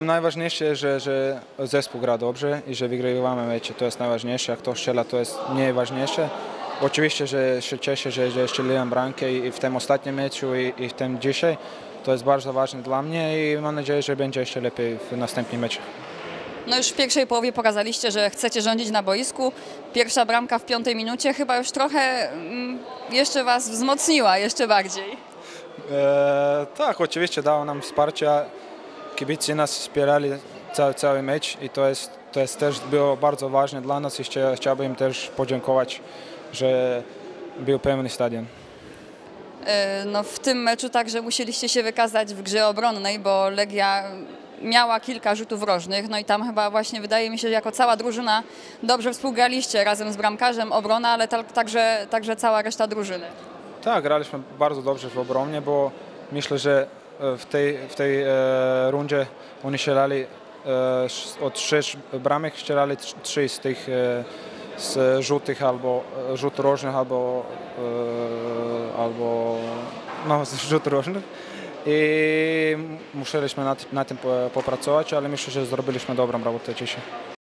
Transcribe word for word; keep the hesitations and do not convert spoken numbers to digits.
Najważniejsze, że, że zespół gra dobrze i że wygrywamy mecze, to jest najważniejsze, a kto strzela, to jest mniej ważniejsze. Oczywiście, że się cieszę, że, że strzeliłem bramkę i w tym ostatnim meczu i, i w tym dzisiaj. To jest bardzo ważne dla mnie i mam nadzieję, że będzie jeszcze lepiej w następnym meczu. No już w pierwszej połowie pokazaliście, że chcecie rządzić na boisku. Pierwsza bramka w piątej minucie chyba już trochę mm, jeszcze was wzmocniła, jeszcze bardziej. E, tak, oczywiście dało nam wsparcia. Kibice nas wspierali cały, cały mecz i to jest, to jest też było bardzo ważne dla nas i chciałbym im też podziękować, że był pełny stadion. No w tym meczu także musieliście się wykazać w grze obronnej, bo Legia miała kilka rzutów rożnych, no i tam chyba właśnie wydaje mi się, że jako cała drużyna dobrze współgraliście razem z bramkarzem, obrona, ale także, także cała reszta drużyny. Tak, graliśmy bardzo dobrze w obronie, bo myślę, że w tej, w tej e, rundzie oni strzelali e, od sześć bramek, strzelali trzy z tych e, z rzutów albo rzut rożnych, albo, e, albo no, z rzut rożnych. I musieliśmy na, na tym popracować, ale myślę, że zrobiliśmy dobrą robotę dzisiaj.